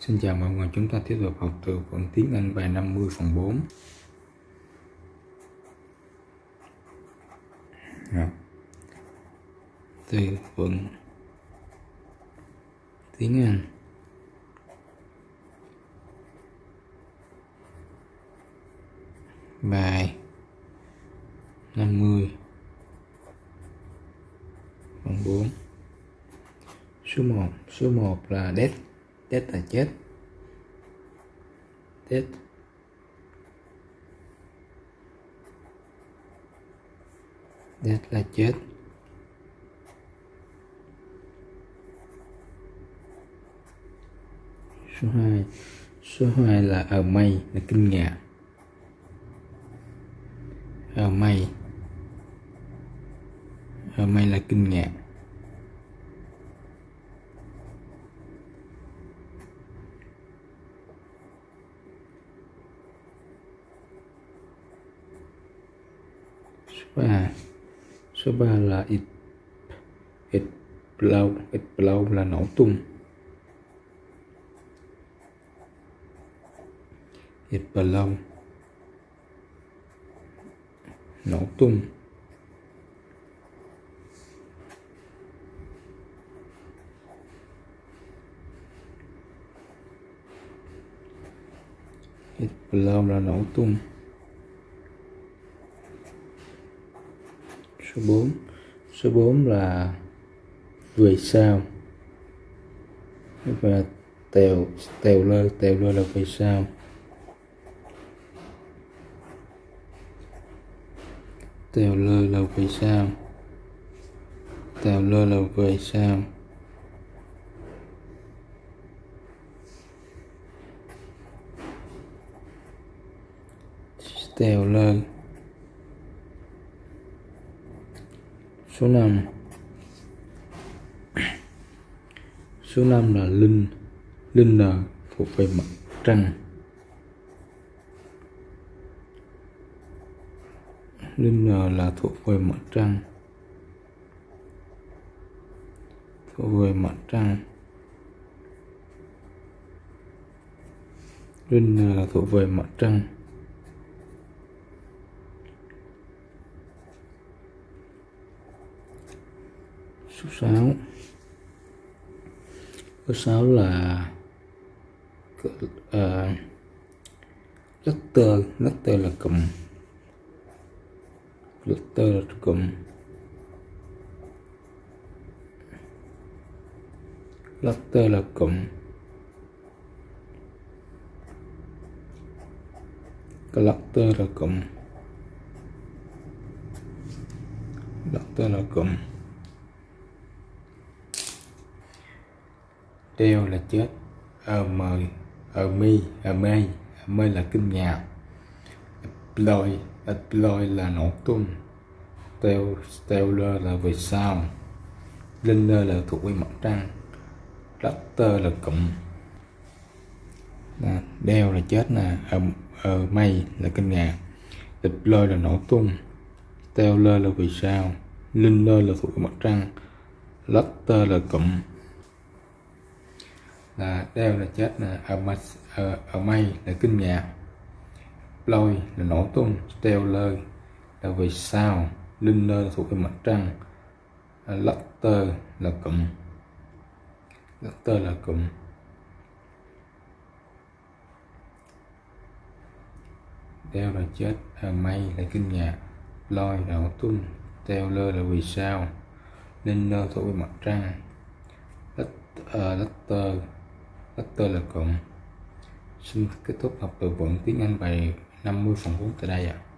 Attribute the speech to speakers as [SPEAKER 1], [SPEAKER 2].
[SPEAKER 1] Xin chào mọi người, chúng ta tiếp tục học từ vựng tiếng Anh bài 50 phần 4. Từ vựng tiếng Anh bài 50 phần 4. Số 1 là death. Death là chết. Death. Death là chết. Số 2 là amazed là kinh ngạc. Amazed là kinh ngạc. Số 3 là explode là nổ tung. Explode nổ tung. Explode là nổ tung. Số 4 là vì sao. Và tèo lơ là vì sao. Tèo lơ là vì sao. Tèo lơ là vì sao. Tèo lơ. Số 5 là linh là thuộc về mặt trăng. Linh là thuộc về mặt trăng. Thuộc về mặt trăng. Linh là thuộc về mặt trăng. Số 6 là letter là cụm. Letter là cụm. Letter là cụm. Letter là cụm. Letter là cụm. Đeo là chết. Amazed là kinh ngạc. Explode là nổ tung. Stellar là vì sao. Lunar là thuộc về mặt trăng. Letter là cụm. Đeo là chết nè. Amazed là kinh ngạc. Explode là nổ tung. Stellar là vì sao. Lunar là thuộc về mặt trăng. Letter là cụm. Đeo là chết nè. Amazed là kinh ngạc. Explode là nổ tung. Stellar là vì sao. Lunar là thuộc về mặt trăng. Letter là cụm. Letter là cụm. Đeo là chết. Amazed là kinh ngạc. Explode là nổ tung. Stellar là vì sao. Lunar thuộc về mặt trăng. Letter là cụm. Xin kết thúc học từ vựng tiếng Anh bài 50 phần 4 tại đây ạ.